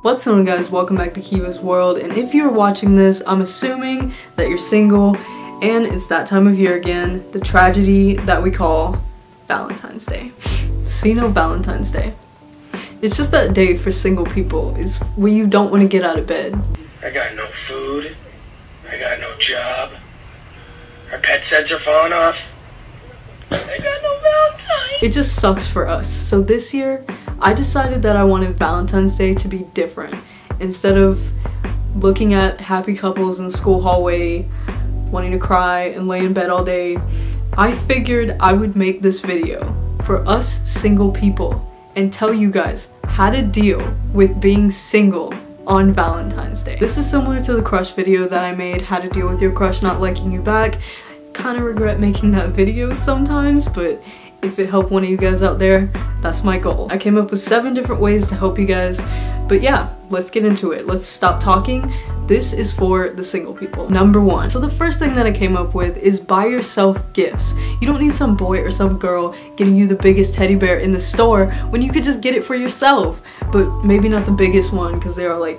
What's going on, guys? Welcome back to Kiva's World, and if you're watching this, I'm assuming that you're single, and it's that time of year again, the tragedy that we call Valentine's Day. So you know Valentine's Day. It's just that day for single people. It's when you don't want to get out of bed. I got no food. I got no job. Our pet sets are falling off. I got no Valentine. It just sucks for us. So this year, I decided that I wanted Valentine's Day to be different. Instead of looking at happy couples in the school hallway, wanting to cry and lay in bed all day, I figured I would make this video for us single people and tell you guys how to deal with being single on Valentine's Day. This is similar to the crush video that I made, how to deal with your crush not liking you back. Kind of regret making that video sometimes, but if it helped one of you guys out there, that's my goal. I came up with 7 different ways to help you guys, but yeah, let's get into it. Let's stop talking. This is for the single people. Number 1. So the first thing that I came up with is buy yourself gifts. You don't need some boy or some girl getting you the biggest teddy bear in the store when you could just get it for yourself. But maybe not the biggest one because they are like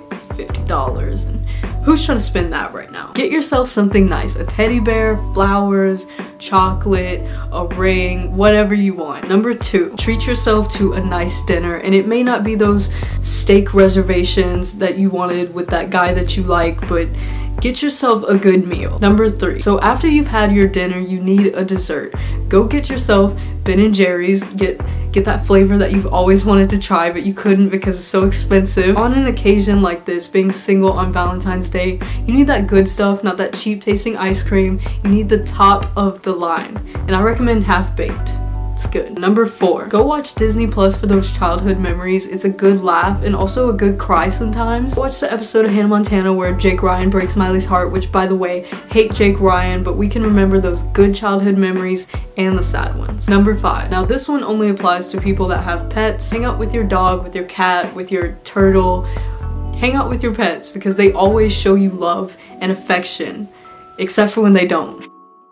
$50 and who's trying to spend that right now? Get yourself something nice. A teddy bear, flowers, chocolate, a ring, whatever you want. Number 2, treat yourself to a nice dinner, and it may not be those steak reservations that you wanted with that guy that you like, but get yourself a good meal. Number 3, so after you've had your dinner, you need a dessert. Go get yourself Ben & Jerry's. Get that flavor that you've always wanted to try but you couldn't because it's so expensive. On an occasion like this, being single on Valentine's Day, you need that good stuff, not that cheap tasting ice cream. You need the top of the line, and I recommend Half-Baked. It's good. Number 4, go watch Disney Plus for those childhood memories. It's a good laugh and also a good cry sometimes. Watch the episode of Hannah Montana where Jake Ryan breaks Miley's heart, which, by the way, hate Jake Ryan, but we can remember those good childhood memories and the sad ones. Number 5, now this one only applies to people that have pets. Hang out with your dog, with your cat, with your turtle. Hang out with your pets because they always show you love and affection, except for when they don't.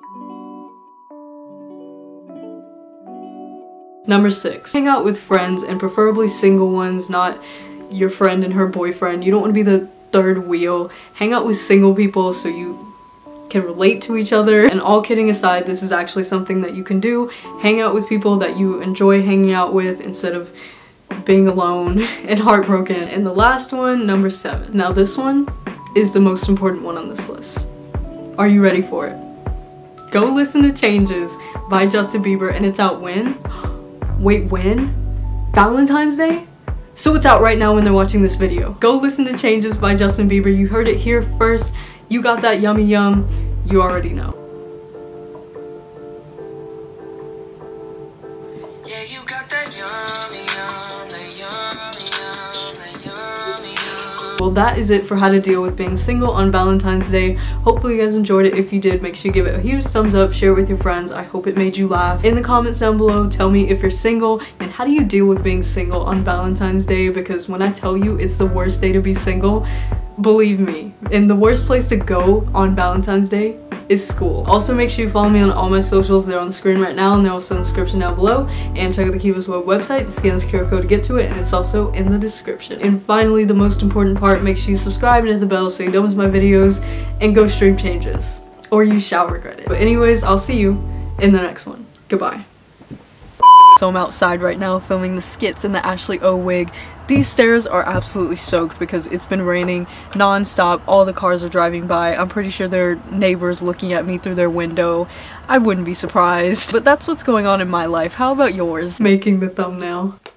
Number 6, hang out with friends, and preferably single ones, not your friend and her boyfriend. You don't want to be the third wheel. Hang out with single people so you can relate to each other. And all kidding aside, this is actually something that you can do. Hang out with people that you enjoy hanging out with instead of being alone and heartbroken. And the last one, number 7. Now this one is the most important one on this list. Are you ready for it? Go listen to Changes by Justin Bieber, and it's out when? Wait, when? Valentine's Day? So it's out right now when they're watching this video. Go listen to Changes by Justin Bieber. You heard it here first. You got that yummy yum. You already know. Yeah, you got that yummy yum, that yummy yum, that yummy yum. Well, that is it for how to deal with being single on Valentine's Day. Hopefully you guys enjoyed it. If you did, make sure you give it a huge thumbs up, share it with your friends. I hope it made you laugh. In the comments down below, tell me if you're single and how do you deal with being single on Valentine's Day, because when I tell you it's the worst day to be single, believe me. And the worst place to go on Valentine's Day is school. Also, make sure you follow me on all my socials. They're on the screen right now and they're also in the description down below. And check out the Kiva's World website to scan this QR code to get to it, and it's also in the description. And finally, the most important part, make sure you subscribe and hit the bell so you don't miss my videos, and go stream Changes, or you shall regret it. But anyways, I'll see you in the next one. Goodbye. So I'm outside right now filming the skits in the Ashley O wig. These stairs are absolutely soaked because it's been raining non-stop. All the cars are driving by. I'm pretty sure they're neighbors looking at me through their window. I wouldn't be surprised. But that's what's going on in my life. How about yours? Making the thumbnail.